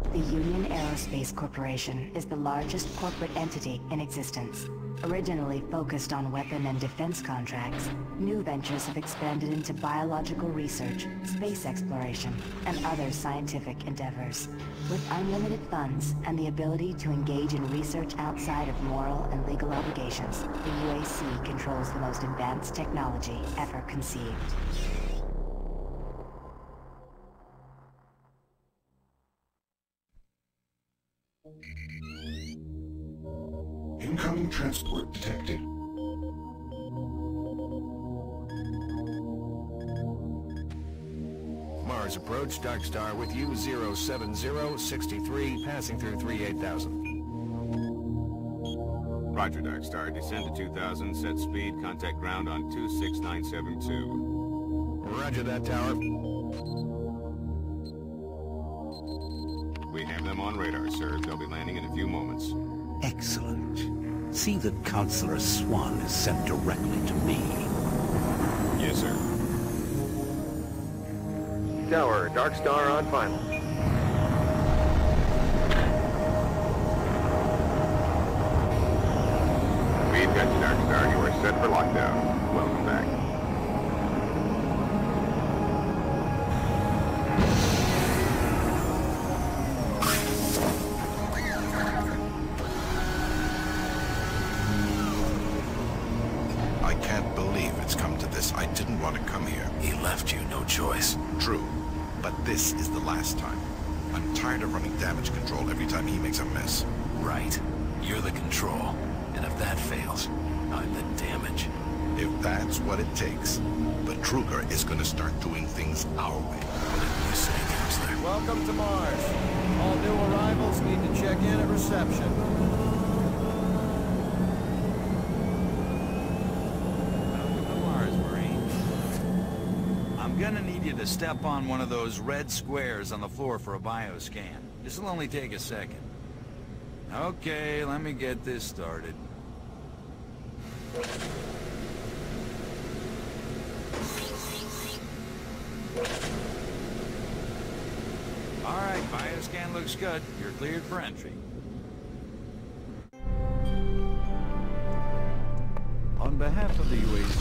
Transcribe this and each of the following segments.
The Union Aerospace Corporation is the largest corporate entity in existence. Originally focused on weapon and defense contracts, new ventures have expanded into biological research, space exploration, and other scientific endeavors. With unlimited funds and the ability to engage in research outside of moral and legal obligations, the UAC controls the most advanced technology ever conceived. Incoming transport detected. Mars approach, Dark Star with you, 07063, passing through 38,000. Roger, Dark Star. Descend to 2000, set speed, contact ground on 26972. Roger that, Tower. We have them on radar, sir. They'll be landing in a few moments. Excellent. See that Counselor Swan is sent directly to me. Yes, sir. Tower, Dark Star on final. We've got you, Dark Star. You are set for lockdown. Welcome back. I can't believe it's come to this. I didn't want to come here. He left you no choice. True, but this is the last time. I'm tired of running damage control every time he makes a mess. Right. You're the control. And if that fails, I'm the damage. If that's what it takes, the Truger is going to start doing things our way. Whatever you say, Counselor. Welcome to Mars. All new arrivals need to check in at reception. Welcome to Mars, Marine. I'm gonna need you to step on one of those red squares on the floor for a bioscan. This'll only take a second. Okay, let me get this started. Alright, bioscan looks good. You're cleared for entry. On behalf of the UAC...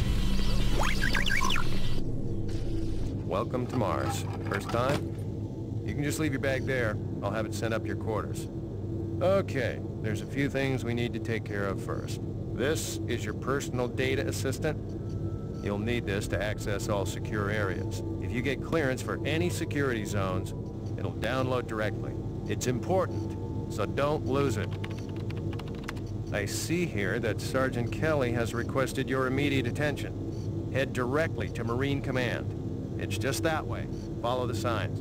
Welcome to Mars. First time? You can just leave your bag there. I'll have it sent up your quarters. Okay, there's a few things we need to take care of first. This is your personal data assistant. You'll need this to access all secure areas. If you get clearance for any security zones, it'll download directly. It's important, so don't lose it. I see here that Sergeant Kelly has requested your immediate attention. Head directly to Marine Command. It's just that way. Follow the signs.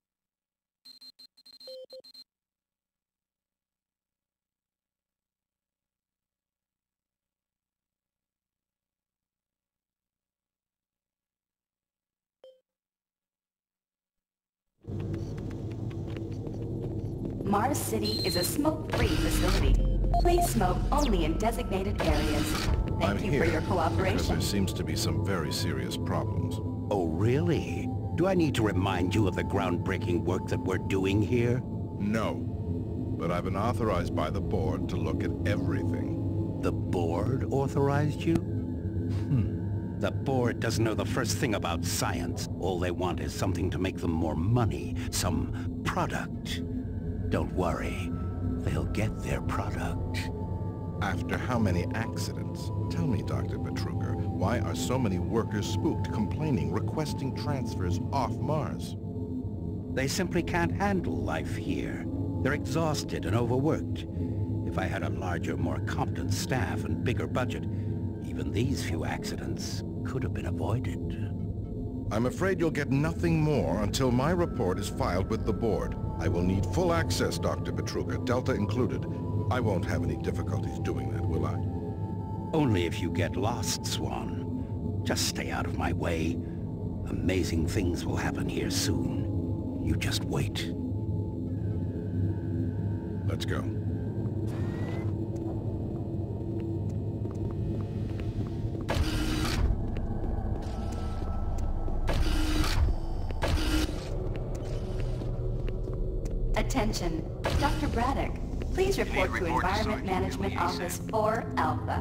Mars City is a smoke-free facility. Please smoke only in designated areas. Thank you for your because cooperation. there seems to be some very serious problems. Oh, really? Do I need to remind you of the groundbreaking work that we're doing here? No, but I've been authorized by the board to look at everything. The board authorized you? The board doesn't know the first thing about science. All they want is something to make them more money, some product. Don't worry, they'll get their product. After how many accidents? Tell me, Dr. Betruger, why are so many workers spooked, complaining, requesting transfers off Mars? They simply can't handle life here. They're exhausted and overworked. If I had a larger, more competent staff and bigger budget, even these few accidents could have been avoided. I'm afraid you'll get nothing more until my report is filed with the board. I will need full access, Dr. Betruger, Delta included. I won't have any difficulties doing that, will I? Only if you get lost, Swan. Just stay out of my way. Amazing things will happen here soon. You just wait. Let's go. Attention, Dr. Braddock. Please report to Environment Management Office 4 Alpha.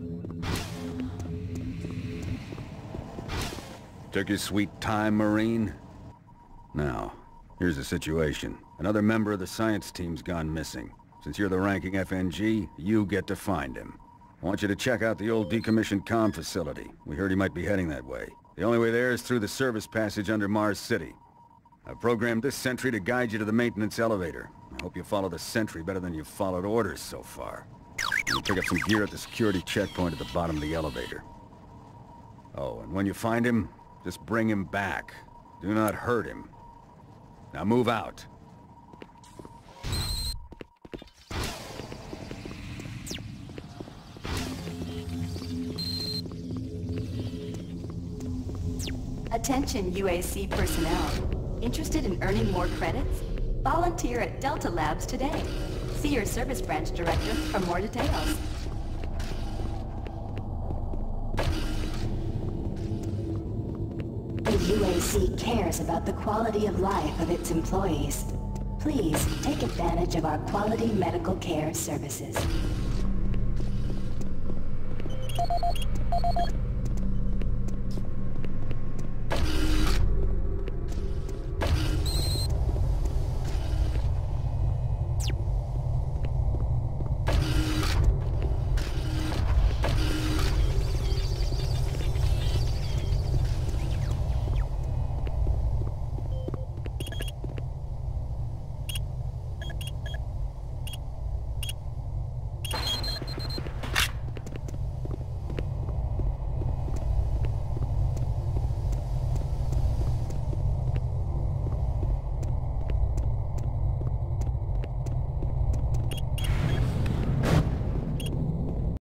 Took your sweet time, Marine? Now, here's the situation. Another member of the science team's gone missing. Since you're the ranking FNG, you get to find him. I want you to check out the old decommissioned comm facility. We heard he might be heading that way. The only way there is through the service passage under Mars City. I've programmed this sentry to guide you to the maintenance elevator. I hope you follow the sentry better than you've followed orders so far. You'll pick up some gear at the security checkpoint at the bottom of the elevator. Oh, and when you find him, just bring him back. Do not hurt him. Now move out. Attention UAC personnel. Interested in earning more credits? Volunteer at Delta Labs today. See your service branch director for more details. The UAC cares about the quality of life of its employees. Please take advantage of our quality medical care services.